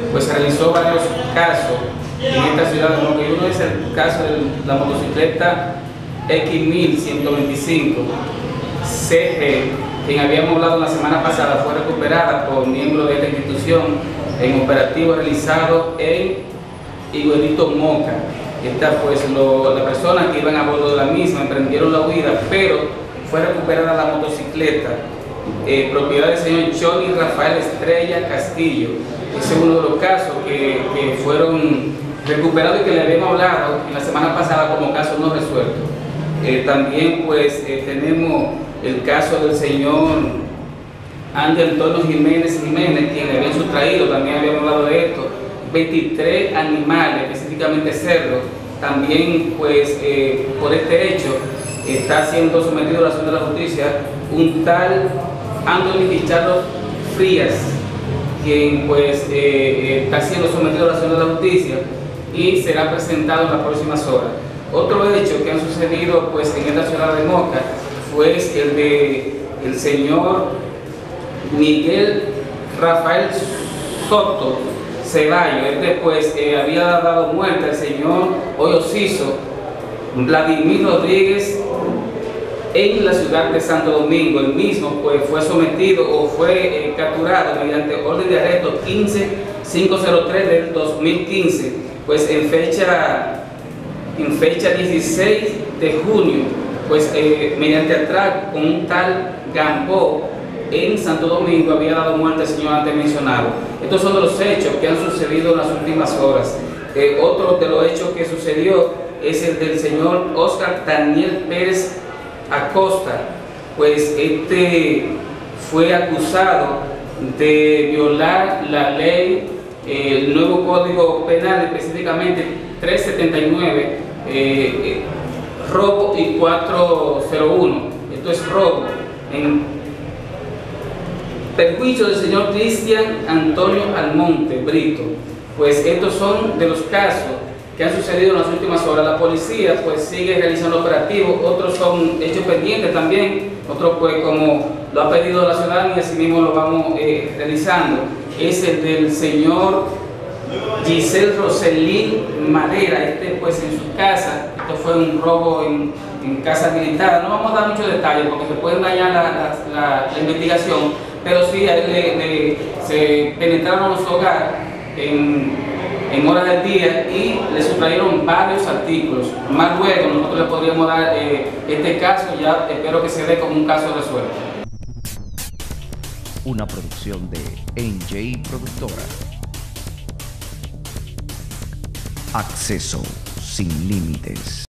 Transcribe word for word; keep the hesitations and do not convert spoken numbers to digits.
pues se realizó varios casos en esta ciudad de Moca, y uno es el caso de la motocicleta X mil ciento veinticinco C G, quien habíamos hablado la semana pasada, fue recuperada por miembros de esta institución en operativo realizado en Higuerito, Moca. Esta, pues, lo, las personas que iban a bordo de la misma emprendieron la huida, pero fue recuperada la motocicleta, eh, propiedad del señor Johnny Rafael Estrella Castillo. Ese es uno de los casos que, que fueron recuperados y que le habíamos hablado en la semana pasada como caso no resuelto. Eh, también, pues, eh, tenemos el caso del señor Ángel Antonio Jiménez Jiménez, quien le habían sustraído, también habíamos hablado de esto, veintitrés animales, específicamente cerdos. También, pues, eh, por este hecho está siendo sometido a la acción de la justicia un tal Anthony Pichardo Frías, quien, pues, eh, eh, está siendo sometido a la acción de la justicia y será presentado en las próximas horas. Otro hecho que han sucedido, pues, en esta ciudad de Moca fue el de el señor Miguel Rafael Soto Ceballos. Este, pues, eh, había dado muerte al señor Hoyo Ciso Vladimir Rodríguez en la ciudad de Santo Domingo. El mismo, pues, fue sometido o fue eh, capturado mediante orden de arresto quince mil quinientos tres del dos mil quince, pues en fecha en fecha dieciséis de junio, pues eh, mediante atraco con un tal Gambó en Santo Domingo había dado muerte al señor antes mencionado. Estos son de los hechos que han sucedido en las últimas horas. Eh, otro de los hechos que sucedió es el del señor Oscar Daniel Pérez Acosta, pues este fue acusado de violar la ley, eh, el nuevo Código Penal, específicamente trescientos setenta y nueve, eh, eh, robo y cuatrocientos uno. Esto es robo en perjuicio del señor Cristian Antonio Almonte Brito. Pues estos son de los casos que han sucedido en las últimas horas. La policía, pues, sigue realizando operativos, otros son hechos pendientes también, otros, pues, como lo ha pedido la ciudadanía, y así mismo lo vamos eh, realizando. Es el del señor Giselle Roselín Madera, este, pues, en su casa. Esto fue un robo en, en casa habilitada. No vamos a dar muchos detalles porque se puede dañar la, la, la, la investigación, pero sí, a él le, le, se penetraron los hogares en, en horas del día y le sustrayeron varios artículos. Más luego nosotros le podríamos dar eh, este caso, ya espero que se dé como un caso resuelto. Una producción de N J Productora. Acceso sin límites.